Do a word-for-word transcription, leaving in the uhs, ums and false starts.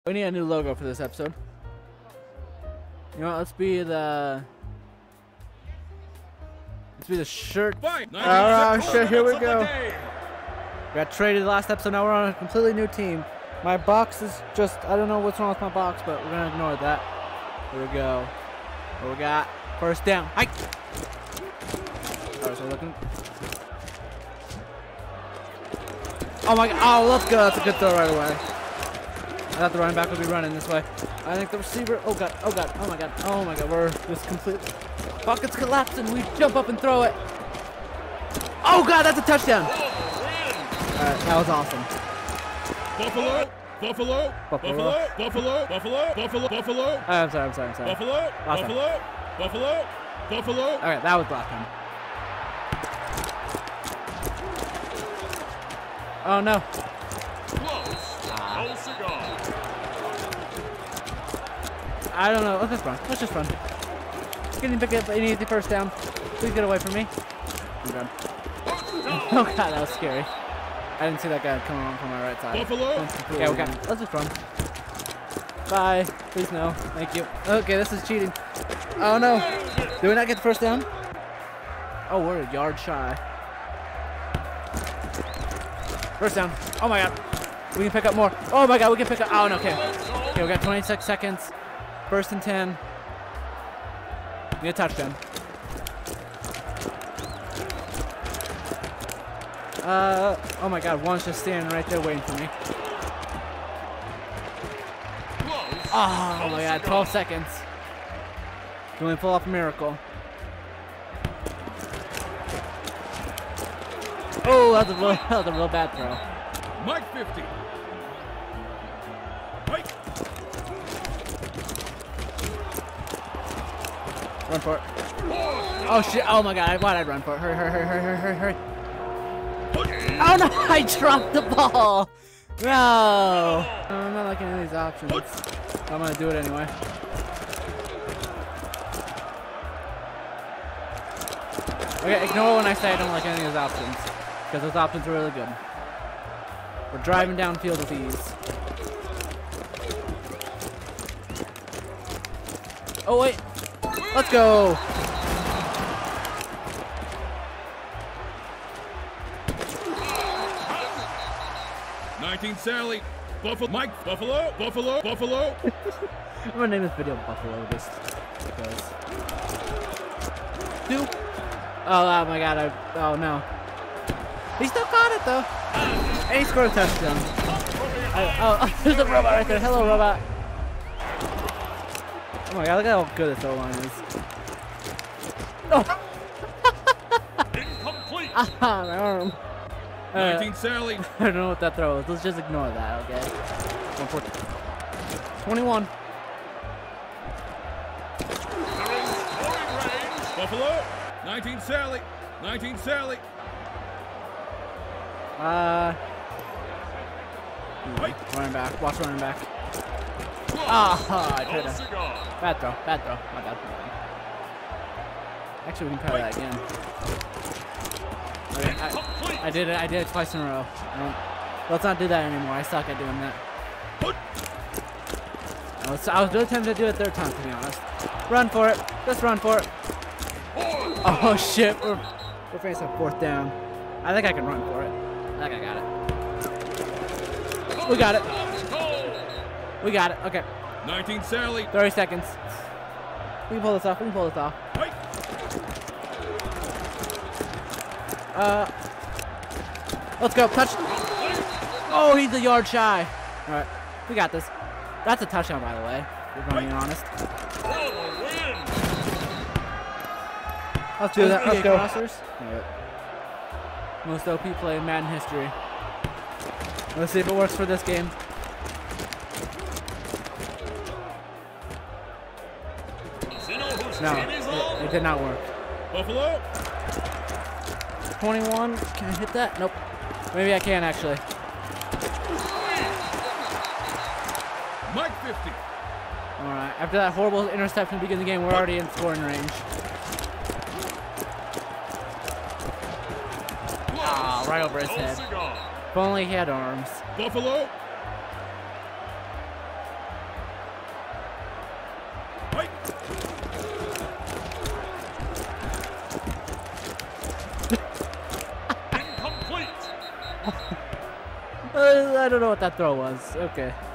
We need a new logo for this episode. You know what? Let's be the. Let's be the shirt. Alright, shit, here we go. We got traded last episode, now we're on a completely new team. My box is just, I don't know what's wrong with my box, but we're gonna ignore that. Here we go. What we got? First down. Hike! Alright, so looking. Oh my god, oh, let's go. That's a good throw right away. I thought the running back would be running this way. I think the receiver, oh god, oh god, oh my god, oh my god, we're just completely. Pockets collapsing, we jump up and throw it. Oh god, that's a touchdown. Alright, that was awesome. Buffalo, Buffalo, Buffalo, Buffalo, Buffalo, Buffalo, Buffalo. Oh, I'm sorry, I'm sorry, I'm sorry. Buffalo, Buffalo, Buffalo, Buffalo. Alright, that was block time. Oh no. Close. No cigar. I don't know. Let's just run. Let's just run. Get him pick up any easy first down. Please get away from me. I'm done. Oh god, that was scary. I didn't see that guy coming on from my right side. Buffalo. Yeah, we got. Let's just run. Bye. Please no. Thank you. Okay, this is cheating. Oh no. Did we not get the first down? Oh, we're a yard shy. First down. Oh my god. We can pick up more. Oh my god, we can pick up. Oh no, okay. Okay, we got twenty-six seconds. First and ten. Need a touchdown. Uh, oh my god, one's just standing right there waiting for me. Oh my god, twelve seconds. Can we pull off a miracle? Oh, that's a real, that's a real bad throw. Mike fifty. Mike. Run for it. Oh shit, oh my god, why'd I run for it? Hurry, hurry, hurry, hurry, hurry, hurry. Oh no, I dropped the ball. No. I'm not liking any of these options. I'm gonna do it anyway. Okay, ignore when I say I don't like any of those options. Because those options are really good. We're driving downfield with ease. Oh wait. Let's go. nineteen Sally. Buffalo. Mike. Buffalo. Buffalo. Buffalo. I'm gonna name this video Buffalo just because. Two. Oh, oh my god. I, oh no. He still caught it though. And he scored a touchdown. I, oh, oh, there's a robot right there. Hello, robot. Oh my god, look at how good this O-line is. Oh! Incomplete. Ah, my arm. nineteen Sally. I don't know what that throw is. Let's just ignore that, okay? twenty-one. Buffalo. nineteen Sally. nineteen Sally. Uh. Wait. Running back. Watch running back. Ah, oh, I tried to. Bad throw. Bad throw. My bad. Actually, we can try that again. Okay, I, I did it. I did it twice in a row. Um, let's not do that anymore. I suck at doing that. I was, I was really tempted to do it third time, to be honest. Run for it. Just run for it. Oh shit. We're, we're facing a fourth down. I think I can run for it. I think I got it. We got it. We got it. Okay. nineteen Sally. thirty seconds. We can pull this off. We can pull this off. Uh, let's go. Touch. Oh, he's a yard shy. All right, we got this. That's a touchdown, by the way. If I'm being honest. Let's do that. Let's go. Crossers. Right. Most O P play in Madden history. Let's see if it works for this game. No, it, it did not work. Buffalo. twenty-one. Can I hit that? Nope. Maybe I can actually. Mike fifty. All right. After that horrible interception to begin the game, we're already in scoring range. Ah, right over his head. If only he had arms. Buffalo. Strike. Incomplete. Uh, I don't know what that throw was. Okay.